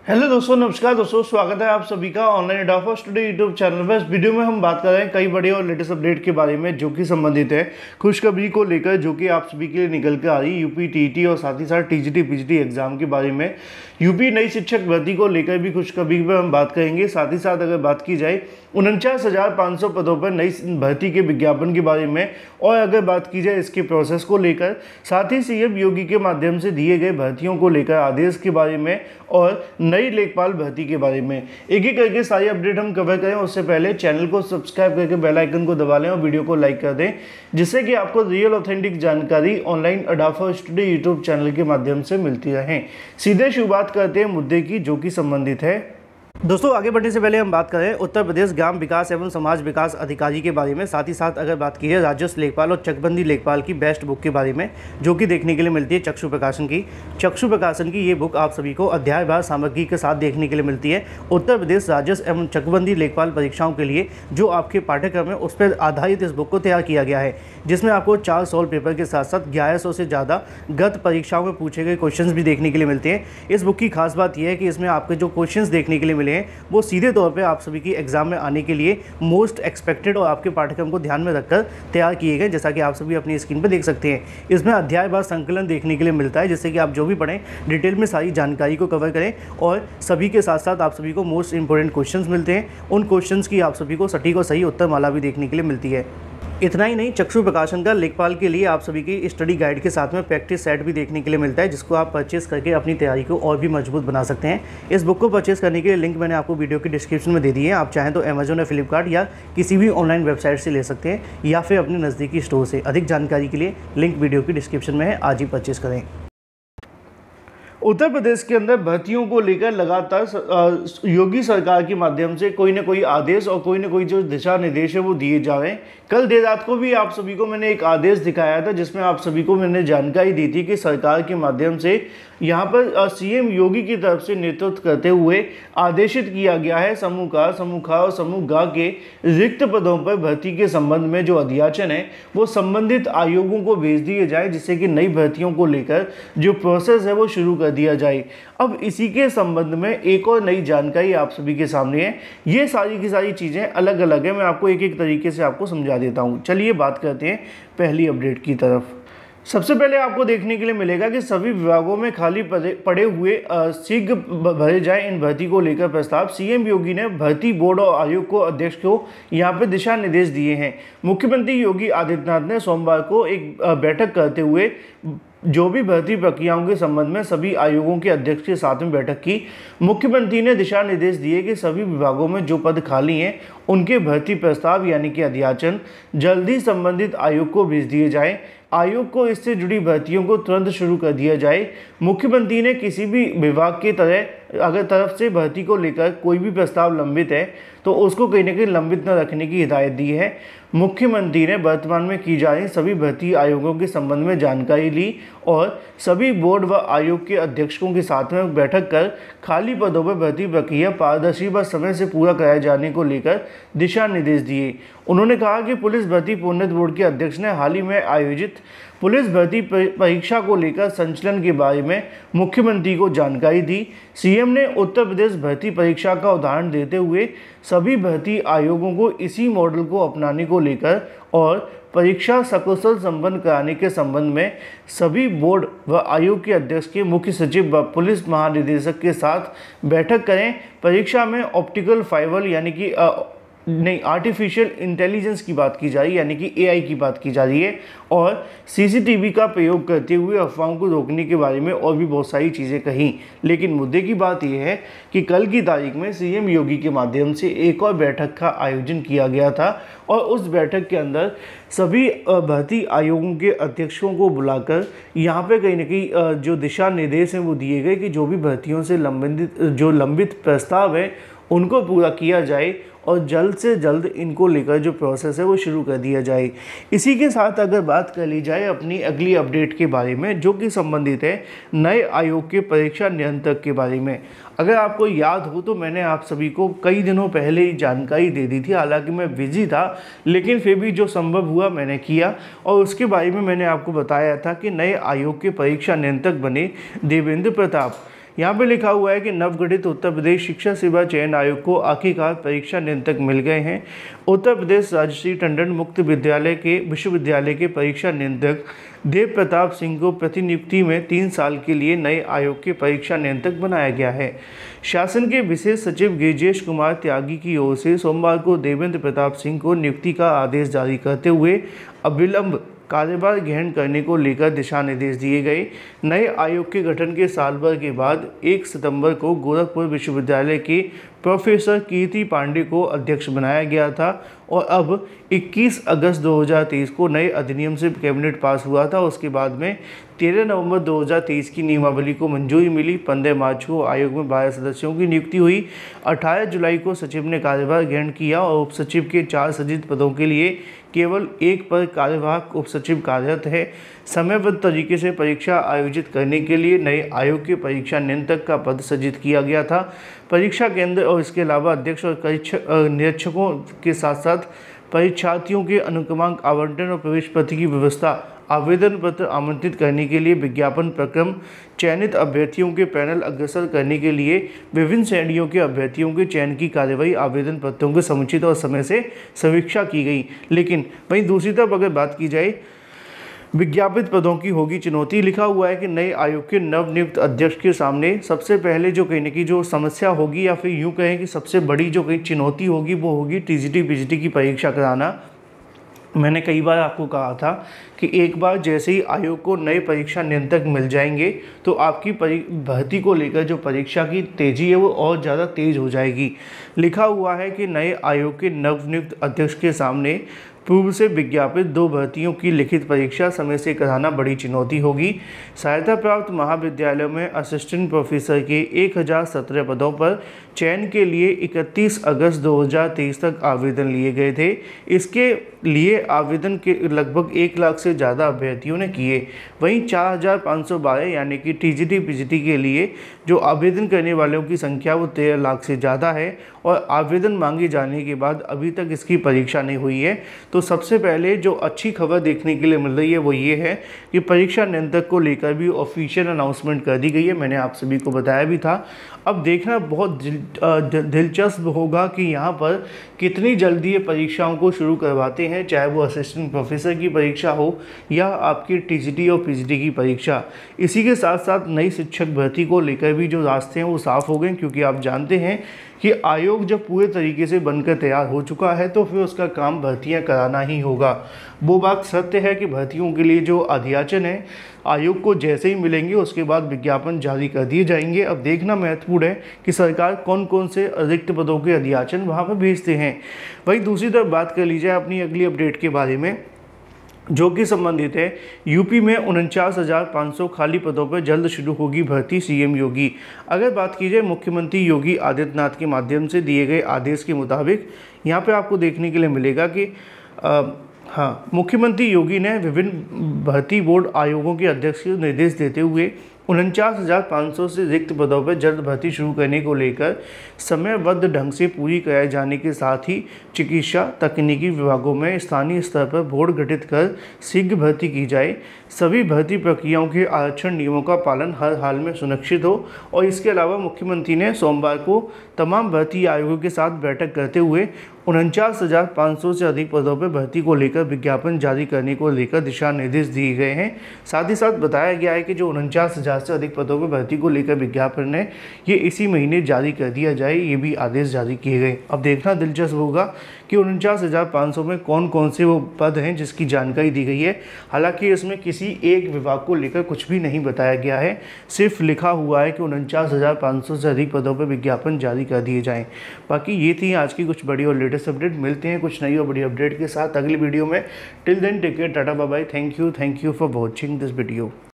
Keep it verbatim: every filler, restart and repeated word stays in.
Hello दोस्तों, नमस्कार दोस्तों, स्वागत है आप सभी का ऑनलाइन एडॉफर स्टूडियो यूट्यूब चैनल पर। इस वीडियो में हम बात कर रहे हैं कई बड़े और लेटेस्ट अपडेट के बारे में जो कि संबंधित है खुशखबरी को लेकर, जो कि आप सभी के लिए निकल के आ रही यूपी टीईटी और साथ ही साथ टीजीटी पीजीटी एग्जाम के बारे में। यूपी नई शिक्षक भर्ती को लेकर भी खुशखबरी पर हम बात करेंगे। साथ ही साथ अगर बात की जाए उनचास हजार पाँच सौ पदों पर नई भर्ती के विज्ञापन के बारे में, और अगर बात की जाए इसके प्रोसेस को लेकर, साथ ही सीएम योगी के माध्यम से दिए गए भर्तियों को लेकर आदेश के बारे में और नई लेखपाल भर्ती के बारे में एक एक करके सारी अपडेट हम कवर करें। उससे पहले चैनल को सब्सक्राइब करके बेल आइकन को दबा लें और वीडियो को लाइक कर दें, जिससे कि आपको रियल ऑथेंटिक जानकारी ऑनलाइन एडॉफर स्टूडियो यूट्यूब चैनल के माध्यम से मिलती रहे। सीधे शुरुआत करते हैं मुद्दे की, जो कि संबंधित है। दोस्तों, आगे बढ़ने से पहले हम बात करें उत्तर प्रदेश ग्राम विकास एवं समाज विकास अधिकारी के बारे में। साथ ही साथ अगर बात की है राजस्व लेखपाल और चकबंदी लेखपाल की बेस्ट बुक के बारे में, जो कि देखने के लिए मिलती है चक्षु प्रकाशन की। चक्षु प्रकाशन की ये बुक आप सभी को अध्यायवार सामग्री के साथ देखने के लिए मिलती है। उत्तर प्रदेश राजस्व एवं चकबंदी लेखपाल परीक्षाओं के लिए जो आपके पाठ्यक्रम है उस पर आधारित इस बुक को तैयार किया गया है, जिसमें आपको चार सॉल्व पेपर के साथ साथ ग्यारह सौ से ज़्यादा गत परीक्षाओं में पूछे गए क्वेश्चंस भी देखने के लिए मिलते हैं। इस बुक की खास बात यह है कि इसमें आपके जो क्वेश्चंस देखने के लिए मिले हैं वो सीधे तौर पे आप सभी की एग्जाम में आने के लिए मोस्ट एक्सपेक्टेड और आपके पाठ्यक्रम को ध्यान में रखकर तैयार किए गए, जैसा कि आप सभी अपनी स्क्रीन पर देख सकते हैं। इसमें अध्यायवार संकलन देखने के लिए मिलता है, जिससे कि आप जो भी पढ़ें डिटेल में सारी जानकारी को कवर करें, और सभी के साथ साथ आप सभी को मोस्ट इंपॉर्टेंट क्वेश्चंस मिलते हैं। उन क्वेश्चंस की आप सभी को सटीक और सही उत्तर माला भी देखने के लिए मिलती है। इतना ही नहीं, चक्षु प्रकाशन का लेखपाल के लिए आप सभी की स्टडी गाइड के साथ में प्रैक्टिस सेट भी देखने के लिए मिलता है, जिसको आप परचेस करके अपनी तैयारी को और भी मजबूत बना सकते हैं। इस बुक को परचेस करने के लिए लिंक मैंने आपको वीडियो के डिस्क्रिप्शन में दे दी है। आप चाहें तो अमेजोन या फ्लिपकार्ट या किसी भी ऑनलाइन वेबसाइट से ले सकते हैं, या फिर अपने नज़दीकी स्टोर से। अधिक जानकारी के लिए लिंक वीडियो की डिस्क्रिप्शन में है, आज ही परचेस करें। उत्तर प्रदेश के अंदर भर्तियों को लेकर लगातार योगी सरकार के माध्यम से कोई ना कोई आदेश और कोई ना कोई जो दिशा निर्देश है वो दिए जा रहे हैं। कल देर रात को भी आप सभी को मैंने एक आदेश दिखाया था, जिसमें आप सभी को मैंने जानकारी दी थी कि सरकार के माध्यम से यहाँ पर सीएम योगी की तरफ से नेतृत्व करते हुए आदेशित किया गया है समूह का समूह खा और समूह गा के रिक्त पदों पर भर्ती के संबंध में जो अध्याचन है वो संबंधित आयोगों को भेज दिए जाए, जिससे कि नई भर्तियों को लेकर जो प्रोसेस है वो शुरू कर दिया जाए। अब इसी के संबंध में एक और नई जानकारी आप सभी के सामने है। ये सारी की सारी चीज़ें अलग अलग है, मैं आपको एक एक तरीके से आपको समझा देता हूँ। चलिए बात करते हैं पहली अपडेट की तरफ। सबसे पहले आपको देखने के लिए मिलेगा कि सभी विभागों में खाली पड़े हुए शीघ्र भरे जाए इन भर्ती को लेकर प्रस्ताव। सीएम योगी ने भर्ती बोर्ड और आयोग को अध्यक्ष को यहाँ पे दिशा निर्देश दिए हैं। मुख्यमंत्री योगी आदित्यनाथ ने सोमवार को एक बैठक करते हुए जो भी भर्ती प्रक्रियाओं के संबंध में सभी आयोगों के अध्यक्ष के साथ में बैठक की। मुख्यमंत्री ने दिशा निर्देश दिए कि सभी विभागों में जो पद खाली हैं उनके भर्ती प्रस्ताव यानी कि अध्याचन जल्दी संबंधित आयोग को भेज दिए जाए। आयोग को इससे जुड़ी भर्तियों को तुरंत शुरू कर दिया जाए। मुख्यमंत्री ने किसी भी विभाग की तरह अगर तरफ से भर्ती को लेकर कोई भी प्रस्ताव लंबित है तो उसको कहीं ना कहीं लंबित न रखने की हिदायत दी है। मुख्यमंत्री ने वर्तमान में की जा रही सभी भर्ती आयोगों के संबंध में जानकारी ली और सभी बोर्ड व आयोग के अध्यक्षों के साथ में बैठक कर खाली पदों पर भर्ती प्रक्रिया पारदर्शी व समय से पूरा कराए जाने को लेकर दिशा निर्देश दिए। उन्होंने कहा कि पुलिस भर्ती प्रोन्नत बोर्ड के अध्यक्ष ने हाल ही में आयोजित पुलिस भर्ती परीक्षा को लेकर संचालन के बारे में मुख्यमंत्री को जानकारी दी। सीएम ने उत्तर प्रदेश भर्ती परीक्षा का उदाहरण देते हुए सभी भर्ती आयोगों को इसी मॉडल को अपनाने को लेकर और परीक्षा सकुशल संपन्न कराने के संबंध में सभी बोर्ड व आयोग के अध्यक्ष के मुख्य सचिव व पुलिस महानिदेशक के साथ बैठक करें। परीक्षा में ऑप्टिकल फाइबर यानी कि नहीं आर्टिफिशियल इंटेलिजेंस की बात की जा रही है, यानी कि एआई की बात की जा रही है, और सीसीटीवी का प्रयोग करते हुए अफवाहों को रोकने के बारे में और भी बहुत सारी चीज़ें कहीं। लेकिन मुद्दे की बात यह है कि कल की तारीख में सीएम योगी के माध्यम से एक और बैठक का आयोजन किया गया था, और उस बैठक के अंदर सभी भर्ती आयोगों के अध्यक्षों को बुलाकर यहाँ पे कहीं ना कहीं जो दिशा निर्देश हैं वो दिए गए कि जो भी भर्तियों से लंबित जो लंबित प्रस्ताव है उनको पूरा किया जाए और जल्द से जल्द इनको लेकर जो प्रोसेस है वो शुरू कर दिया जाए। इसी के साथ अगर बात कर ली जाए अपनी अगली अपडेट के बारे में, जो कि संबंधित है नए आयोग के परीक्षा नियंत्रक के बारे में। अगर आपको याद हो तो मैंने आप सभी को कई दिनों पहले ही जानकारी दे दी थी, हालांकि मैं बिजी था, लेकिन फिर भी जो संभव हुआ मैंने किया, और उसके बारे में मैंने आपको बताया था कि नए आयोग के परीक्षा नियंत्रक बने देवेंद्र प्रताप। यहाँ पे लिखा हुआ है कि नवगठित उत्तर प्रदेश शिक्षा सेवा चयन आयोग को आखिरकार परीक्षा नियंत्रक मिल गए हैं। उत्तर प्रदेश राजश्री टंडन मुक्त विद्यालय के विश्वविद्यालय के परीक्षा नियंत्रक देव प्रताप सिंह को प्रतिनियुक्ति में तीन साल के लिए नए आयोग के परीक्षा नियंत्रक बनाया गया है। शासन के विशेष सचिव गिरिजेश कुमार त्यागी की ओर से सोमवार को देवेंद्र प्रताप सिंह को नियुक्ति का आदेश जारी करते हुए अविलंब कार्यभार ग्रहण करने को लेकर दिशा निर्देश दिए गए। नए आयोग के गठन के साल भर के बाद एक सितंबर को गोरखपुर विश्वविद्यालय के प्रोफेसर कीर्ति पांडे को अध्यक्ष बनाया गया था और अब इक्कीस अगस्त दो हज़ार तेईस को नए अधिनियम से कैबिनेट पास हुआ था। उसके बाद में तेरह नवंबर दो हज़ार तेईस की नियमावली को मंजूरी मिली। पंद्रह मार्च को आयोग में बारह सदस्यों की नियुक्ति हुई। अठारह जुलाई को सचिव ने कार्यभार ग्रहण किया और उप सचिव के चार सृजित पदों के लिए केवल एक पद कार्यवाहक उप सचिव कार्यरत है। समयबद्ध तरीके से परीक्षा आयोजित करने के लिए नए आयोग के परीक्षा नियंत्रक का पद सृजित किया गया था। परीक्षा केंद्र और इसके अलावा अध्यक्ष और निरीक्षकों के साथ साथ परीक्षार्थियों के अनुक्रमांक आवंटन और प्रवेश पत्र की व्यवस्था, आवेदन पत्र आमंत्रित करने के लिए विज्ञापन प्रक्रम, चयनित अभ्यर्थियों के पैनल अग्रसर करने के लिए विभिन्न श्रेणियों के अभ्यर्थियों के चयन की कार्यवाही, आवेदन पत्रों के समुचित और समय से समीक्षा की गई। लेकिन वहीं दूसरी तरफ अगर बात की जाए विज्ञापित पदों की होगी चुनौती। लिखा हुआ है कि नए आयोग के नवनियुक्त अध्यक्ष के सामने सबसे पहले जो कहने की जो समस्या होगी या फिर यूँ कहें कि सबसे बड़ी जो कहीं चुनौती होगी वो होगी टीजीटी पीजीटी की परीक्षा कराना। मैंने कई बार आपको कहा था कि एक बार जैसे ही आयोग को नए परीक्षा नियंत्रक मिल जाएंगे तो आपकी भर्ती को लेकर जो परीक्षा की तेज़ी है वो और ज़्यादा तेज़ हो जाएगी। लिखा हुआ है कि नए आयोग के नवनियुक्त अध्यक्ष के सामने पूर्व से विज्ञापित दो भर्तियों की लिखित परीक्षा समय से कराना बड़ी चुनौती होगी। सहायता प्राप्त महाविद्यालयों में असिस्टेंट प्रोफेसर के एक हज़ार सत्रह पदों पर चयन के लिए इकतीस अगस्त दो हज़ार तेईस तक आवेदन लिए गए थे। इसके लिए आवेदन के लगभग एक लाख से ज़्यादा अभ्यर्थियों ने किए। वहीं चार हज़ार पाँच सौ बारह यानी कि टीजीटी पीजीटी के लिए जो आवेदन करने वालों की संख्या वो तेरह लाख से ज़्यादा है और आवेदन मांगे जाने के बाद अभी तक इसकी परीक्षा नहीं हुई है। तो सबसे पहले जो अच्छी खबर देखने के लिए मिल रही है वो ये है कि परीक्षा नियंत्रक को लेकर भी ऑफिशियल अनाउंसमेंट कर दी गई है। मैंने आप सभी को बताया भी था। अब देखना बहुत दिलचस्प होगा कि यहाँ पर कितनी जल्दी ये परीक्षाओं को शुरू करवाते हैं, चाहे वो असिस्टेंट प्रोफेसर की परीक्षा हो या आपकी टीजीटी और पीजीटी की परीक्षा। इसी के साथ साथ नई शिक्षक भर्ती को लेकर भी जो रास्ते हैं वो साफ़ हो गए, क्योंकि आप जानते हैं कि आयोग जब पूरे तरीके से बनकर तैयार हो चुका है तो फिर उसका काम भर्तियां कराना ही होगा। वो बात सत्य है कि भर्तियों के लिए जो अध्याचन है आयोग को जैसे ही मिलेंगे उसके बाद विज्ञापन जारी कर दिए जाएंगे। अब देखना महत्वपूर्ण है कि सरकार कौन कौन से रिक्त पदों के अध्याचन वहाँ पर भेजते हैं। वहीं दूसरी तरफ बात कर ली जाए अपनी अगली अपडेट के बारे में, जो कि संबंधित है यूपी में उनचास हज़ार पाँच सौ खाली पदों पर जल्द शुरू होगी भर्ती, सीएम योगी। अगर बात की जाए मुख्यमंत्री योगी आदित्यनाथ के माध्यम से दिए गए आदेश के मुताबिक यहाँ पे आपको देखने के लिए मिलेगा कि आ, हाँ मुख्यमंत्री योगी ने विभिन्न भर्ती बोर्ड आयोगों के अध्यक्ष को निर्देश देते हुए उनचास हज़ार पाँच सौ से रिक्त पदों पर जल्द भर्ती शुरू करने को लेकर समयबद्ध ढंग से पूरी कराए जाने के साथ ही चिकित्सा तकनीकी विभागों में स्थानीय स्तर पर बोर्ड गठित कर शीघ्र भर्ती की जाए। सभी भर्ती प्रक्रियाओं के आरक्षण नियमों का पालन हर हाल में सुनिश्चित हो। और इसके अलावा मुख्यमंत्री ने सोमवार को तमाम भर्ती आयोगों के साथ बैठक करते हुए उनचास हज़ार पाँच सौ से अधिक पदों पर भर्ती को लेकर विज्ञापन जारी करने को लेकर दिशा निर्देश दिए गए हैं। साथ ही साथ बताया गया है कि जो उनचास हज़ार से अधिक पदों पर भर्ती को लेकर विज्ञापन है ये इसी महीने जारी कर दिया जाए, ये भी आदेश जारी किए गए। अब देखना दिलचस्प होगा कि उनचास हज़ार पाँच सौ में कौन कौन से वो पद हैं जिसकी जानकारी दी गई है। हालांकि इसमें किसी एक विभाग को लेकर कुछ भी नहीं बताया गया है, सिर्फ लिखा हुआ है कि उनचास हज़ार पाँच सौ से अधिक पदों पर विज्ञापन जारी कर दिए जाएँ। बाकी ये थी आज की कुछ बड़ी और लेटेस्ट अपडेट। मिलते हैं कुछ नई और बड़ी अपडेट के साथ अगली वीडियो में। टिल देन टेक केयर, टाटा bye bye, thank you thank you for watching this video.